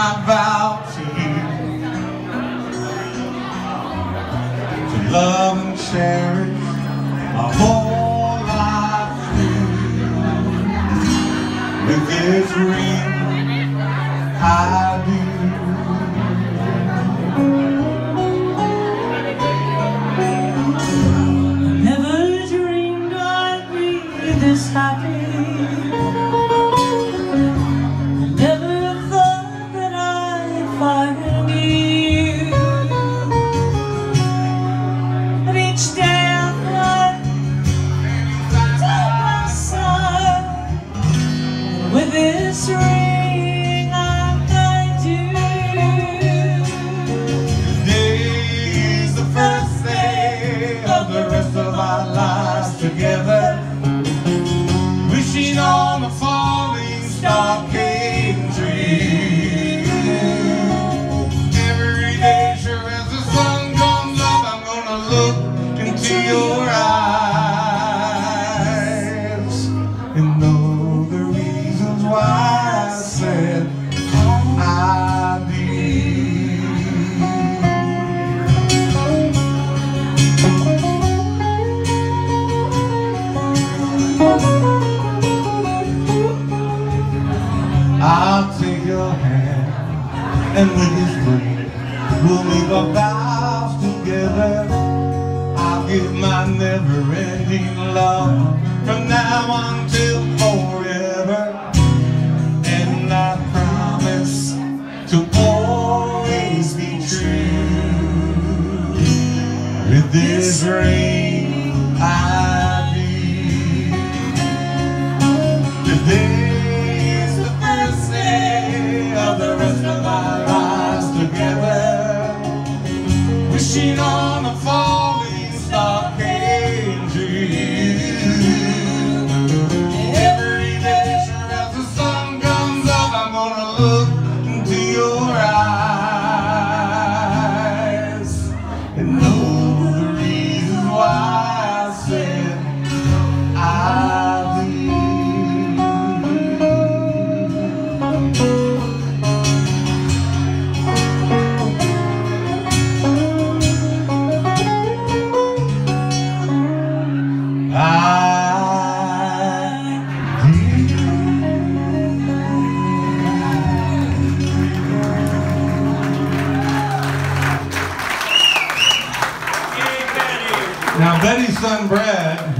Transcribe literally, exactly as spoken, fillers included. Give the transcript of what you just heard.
I vow to you to love and cherish my whole life through. With this ring I do. Never dreamed I'd be this happy. With this ring I'm going to. Today is the first day of the rest of our lives together. Wishing on a falling star came true. Every day, sure as the sun comes up, I'm gonna look into your eyes and know why I said I did. I'll take your hand, and with this ring we'll make our vows together. I'll give my never-ending love from now until forever. And I promise to always be true. With this ring I need. Today is the first day of the rest of our lives together. Wishing on a falling star came true. Look into your eyes and know the reason why I said I I Now, Betty's son Brad